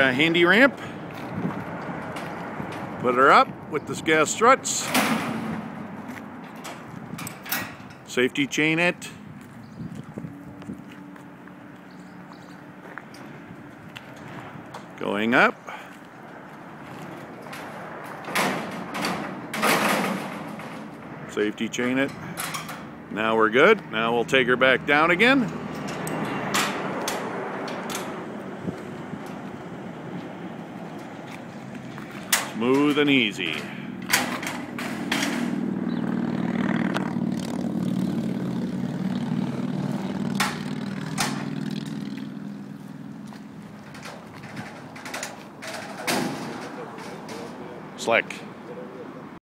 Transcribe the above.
handy ramp. Put her up with the gas struts. Safety chain it. Going up. Safety chain it. Now we're good. Now we'll take her back down again. Smooth and easy. Slick.